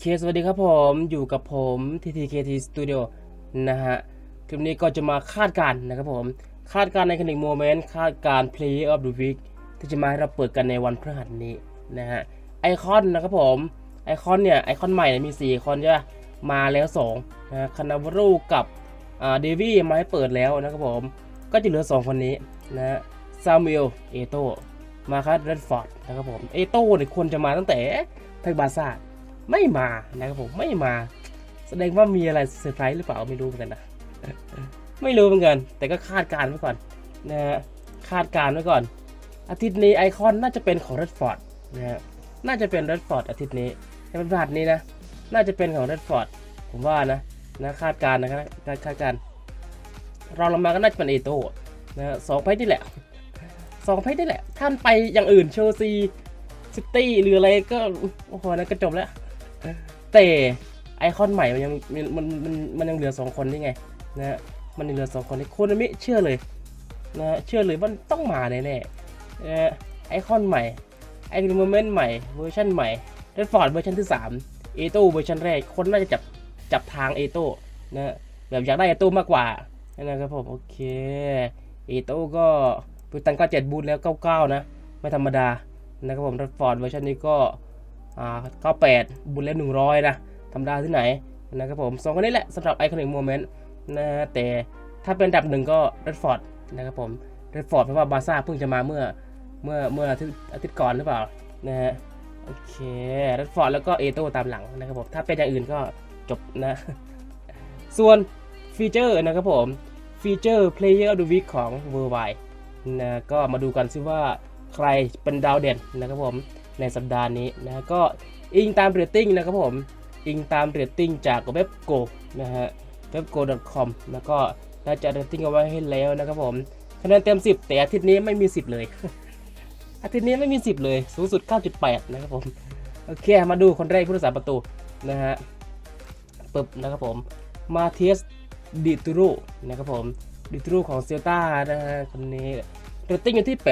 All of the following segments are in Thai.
สวัสดีครับผมอยู่กับผม TTKT Studio นะฮะคลิปนี้ก็จะมาคาดการณ์นะครับผมคาดการณ์ในคณิกโมเมนต์คาดการณ์ Player of the Week ที่จะมาให้เราเปิดกันในวันพฤหัสนี้นะฮะไอคอนนะครับผมไอคอนเนี่ยไอคอนใหม่มี4ไอคอนใช่ไหมมาแล้ว2นะคานาบารูกับเดวี่มาให้เปิดแล้วนะครับผมก็จะเหลือ2คนนี้นะซามูเอลเอโตมาครับเรดฟอร์ดนะครับผมเอโตเนี่ยควรจะมาตั้งแต่ไทบาซ่าไม่มานะครับผมไม่มาแสดงว่ามีอะไรเซอร์ไพรส์หรือเปล่าไม่รู้เหมือนกันนะไม่รู้เหมือนกันแต่ก็คาดการณ์ไว้ก่อนนะฮะคาดการณ์ไว้ก่อนอาทิตย์นี้ไอคอนน่าจะเป็นของเรดฟอร์ดนะฮะน่าจะเป็นเรดฟอร์ดอาทิตย์นี้ในวันพฤหัสนี้นะน่าจะเป็นของเรดฟอร์ดผมว่านะคาดการณ์นะครับคาดการณ์เราลงมาก็น่าจะเป็นเอโต้นะสองไพ่นี่แหละ2 ไพ่นี่แหละท่านไปอย่างอื่นเชลซีซิตี้หรืออะไรก็โอ้โหนั่นก็จบแล้วแต่ไอคอนใหม่มันยังเหลือ2 คนนี่ไงนะมันยังเหลือ2 คนนี่โคนามิเชื่อเลยนะเชื่อเลยว่าต้องมาแน่ๆไอคอนใหม่ไอโมเมนต์ใหม่เวอร์ชันใหม่เรดฟอร์ดเวอร์ชันที่3เอโต้เวอร์ชันแรกคนน่าจะจับทางเอโต้นะแบบอยากได้เอโต้มากกว่านะครับผมโอเคเอโต้ก็ปูตันก็7บูทแล้ว99นะไม่ธรรมดานะครับผมเรดฟอร์ดเวอร์ชันนี้ก็98บุญเล่น100นะธรรมดาที่ไหนนะครับผม2 คนนี้แหละสำหรับไอคอนิกโมเมนต์นะแต่ถ้าเป็นอันดับ1ก็เรดฟอร์ดนะครับผมเรดฟอร์ดเพราะว่าบาซ่าเพิ่งจะมาเมื่ออาทิตย์ก่อนหรือเปล่านะฮะโอเคเรดฟอร์ดแล้วก็เอโต้ตามหลังนะครับผมถ้าเป็นอย่างอื่นก็จบนะส่วนฟีเจอร์นะครับผมฟีเจอร์ Player of the Week ของ Worldwide นะก็มาดูกันซิว่าใครเป็นดาวเด่นนะครับผมในสัปดาห์นี้นะก็อิงตามเรตติ้งนะครับผมอิงตามเรตติ้งจากเว็บโกนะฮะwebgo.com แล้วก็น่าจะเรตติ้งเอาไว้ให้แล้วนะครับผมคะแนนเต็ม10แต่อาทิตย์นี้ไม่มี10เลย อาทิตย์นี้ไม่มี10เลยสูงสุด 9.8 นะครับผมโอเคมาดูคนแรกผู้รักษาประตูนะฮะปึ๊บนะครับผมมาเทียสดิตูโรนะครับผมดิตูโรของเซลตานะฮะคนนี้เรตติ้งอยู่ที่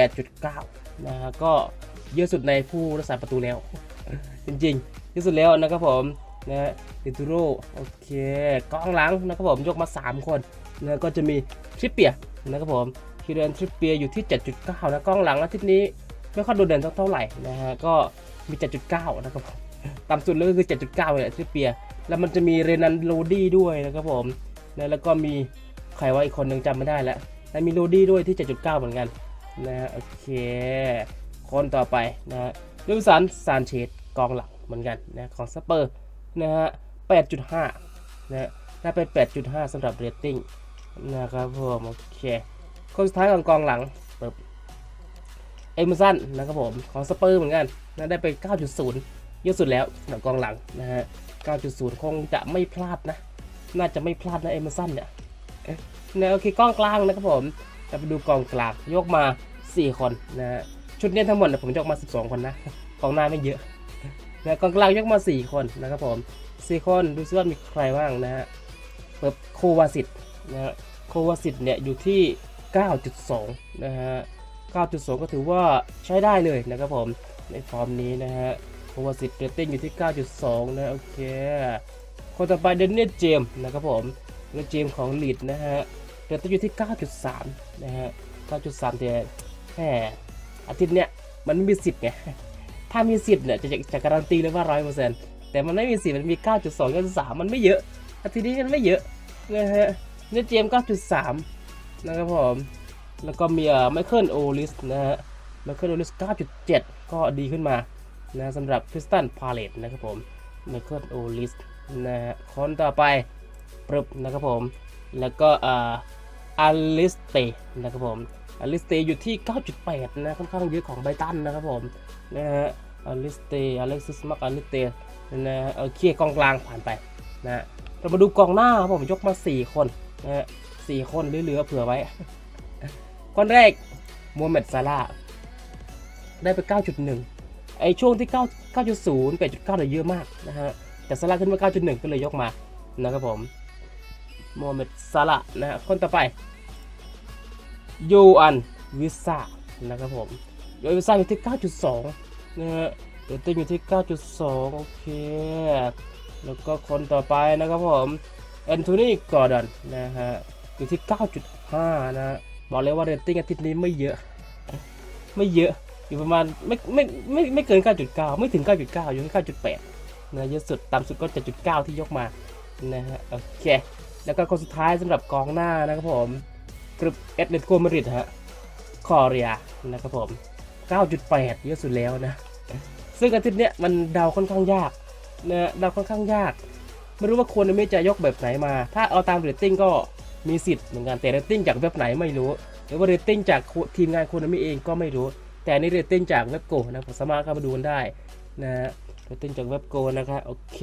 8.9 นะฮะก็เยอะสุดในผู้รักษาประตูแล้ว จริงๆเยอะสุดแล้วนะครับผมนะฮะดิตูโรโอเคกองหลังนะครับผมยกมา3 คนนะก็จะมีทริปเปียนะครับผมคิเรนทริปเปียอยู่ที่ 7.9 นะกองหลังอาทิตย์นี้ไม่ค่อยโดดเด่นเท่าไหร่นะฮะก็มี 7.9 นะครับผมต่ำสุดเลยก็คือ 7.9 เนี่ยทริปเปียแล้วมันจะมีเรนันโรดี้ด้วยนะครับผมนะแล้วก็มีใครว่าอีกคนนึงจำไม่ได้แล้วแต่มีโรดี้ด้วยที่ 7.9 เหมือนกันนะฮะโอเคคนต่อไปนะฮะลูซันซานเชสกองหลังเหมือนกันนะของสเปอร์นะฮะ 8.5 นะได้เป็น 8.5 สำหรับเรตติ้งนะครับผมโอเคคนสุดท้ายของกองหลังเอเมอร์สันนะครับผมของสเปอร์เหมือนกันนะได้ไป 9.0 เยอะสุดแล้วสำหรับกองหลังนะฮะ 9.0 คงจะไม่พลาดนะน่าจะไม่พลาดนะเอเมอร์สันเนี่ยนะโอเคกองกลางนะครับผมจะไปดูกองกลางยกมา4 คนนะฮะชุดนี้ทั้งหมดผมยกมา12 คนนะกองหน้าไม่เยอะนะกองกลางยกมา4 คนนะครับผม4 คนดูซิว่ามีใครบ้างนะฮะเปิดโควาสิตนะฮะโควาสิตเนี่ยอยู่ที่ 9.2 นะฮะ 9.2 ก็ถือว่าใช้ได้เลยนะครับผมในฟอร์มนี้นะฮะโควาสิตเรตติ้งอยู่ที่ 9.2 นะโอเคคนต่อไปเดนนิสเจมนะครับผมเดนนิสเจมของลีดนะฮะเรตติ้งอยู่ที่ 9.3 นะฮะ 9.3 แต่แหมอาทิตย์เนี้ยมันไม่มี10ไงถ้ามี10เนี่ยจะการันตีเลยว่า 100%แต่มันไม่มี10มันมี 9.2 9.3 มันไม่เยอะอาทิตย์นี้มันไม่เยอะนะฮะเดนนิสเจม 9.3 นะครับผมแล้วก็มีไมเคิลโอลิสนะฮะไมเคิลโอลิส 9.7 ก็ดีขึ้นมานะสำหรับคริสตันพาเลตนะครับผมไมเคิลโอลิสนะฮะคนต่อไปปรึบนะครับผมแล้วก็อลิสเตนะครับผมอลิสเตอยู่ที่ 9.8 นะค่อนข้างเยอะของไบตันนะครับผมนะฮะอลิสเตอเล็กซิสมักอลิสเตนะฮะเคลียร์กองกลางผ่านไปนะฮะเรามาดูกองหน้าครับผมยกมา4 คนนะฮะ4 คนเหลือเผื่อไว้คนแรกโมฮัมเหม็ดซาลาห์ได้ไป 9.1 ไอช่วงที่ 9.0 8.9 เนี่ยเยอะมากนะฮะแต่ซาลาห์ขึ้นมา 9.1 ก็เลยยกมานะครับผมโมฮัมเหม็ดซาลาห์นะฮะคนต่อไปโยอันวิซ่านะครับผมโยอันวิซ่าอยู่ที่ 9.2 นะฮะเรตติ้งอยู่ที่ 9.2 โอเคแล้วก็คนต่อไปนะครับผมแอนโทนีกอร์ดอนนะฮะอยู่ที่ 9.5 นะบอกเลยว่าเรตติ้งอาทิตย์นี้ไม่เยอะอยู่ประมาณไม่เกิน 9.9 ไม่ถึง 9.9 อยู่ที่ 9.8 นะเยอะสุดต่ำสุดก็ 7.9 ที่ยกมานะฮะโอเคแล้วก็คนสุดท้ายสำหรับกองหน้านะครับผมกรุ๊ปเอตเลติโกมาดริดฮะคอเรียนะครับผม 9.8 เยอะสุดแล้วนะซึ่งอาทิตย์เนี้ยมันเดาค่อนข้างยากนะเดาค่อนข้างยากไม่รู้ว่าควรจะยกแบบไหนมาถ้าเอาตามเรตติ้งก็มีสิทธิ์เหมือนกันแต่เรตติ้งจากเว็บไหนไม่รู้หรือว่าเรตติ้งจากทีมงานโคนามิเองก็ไม่รู้แต่นี่เรตติ้งจากเว็บโกนะผมสามารถเข้ามาดูกันได้นะเรตติ้งจากเว็บโกนะครับโอเค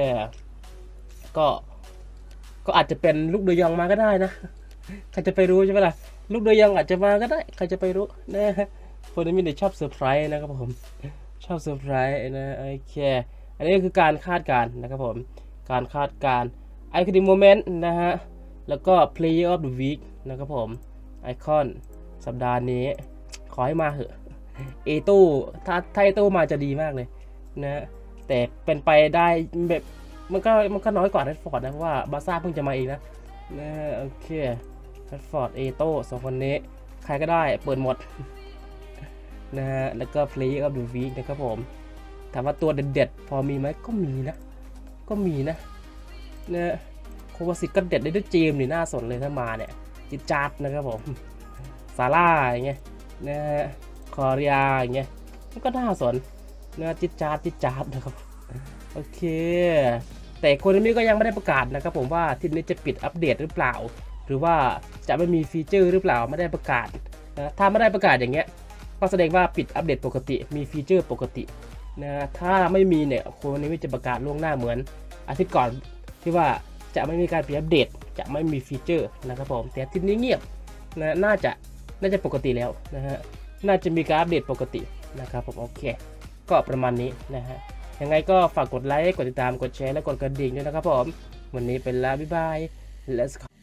ก็อาจจะเป็นลูกเดยองมาก็ได้นะใครจะไปรู้ใช่ไหมล่ะลูกเดยองอาจจะมาก็ได้ใครจะไปรู้นะคนนี้มีแต่ชอบเซอร์ไพรส์นะครับผมชอบเซอร์ไพรส์นะโอเคอันนี้คือการคาดการณ์นะครับผมการคาดการณ์ไอคอนโมเมนต์นะฮะแล้วก็ Player of the Week นะครับผมไอคอนสัปดาห์นี้ขอให้มาเหอะเอตู้ถ้าเอตู้มาจะดีมากเลยนะแต่เป็นไปได้แบบมันก็น้อยกว่าแรดฟอร์ดนะเพราะว่าบาซ่าเพิ่งจะมาเองนะโอเคแรดฟอร์ดเอโต้สองคนนี้ใครก็ได้เปิดหมดนะฮะแล้วก็ Player of the Week นะครับผมถามว่าตัวเด็ดๆพอมีไหมก็มีนะโควาซิตก็เด็ดได้ด้วยเจมนี่น่าสนเลยถ้ามาเนี่ยจิจาร์ดนะครับผมซาร่าอย่างเงี้ยนะฮะคอเรียอย่างเงี้ยมันก็น่าสนนะจิจาร์ดนะครับโอเคแต่โคนามิก็ยังไม่ได้ประกาศนะครับผมว่าทีนี้จะปิดอัปเดตหรือเปล่าหรือว่าจะไม่มีฟีเจอร์หรือเปล่าไม่ได้ประกาศนะถ้าไม่ได้ประกาศอย่างเงี้ยก็แสดงว่าปิดอัปเดตปกติมีฟีเจอร์ปกตินะถ้าไม่มีเนี่ยโคนามิจะประกาศล่วงหน้าเหมือนอาทิตย์ก่อนที่ว่าจะไม่มีการเปลี่ยนอัปเดตจะไม่มีฟีเจอร์นะครับผมแต่ทีนี้เงียบนะน่าจะปกติแล้วนะฮะน่าจะมีการอัปเดตปกตินะครับผมโอเคก็ประมาณนี้นะฮะยังไงก็ฝากกดไลค์กดติดตามกดแชร์และกดกระดิ่งด้วยนะครับผมวันนี้เป็นลาบ๊ายบาย let's go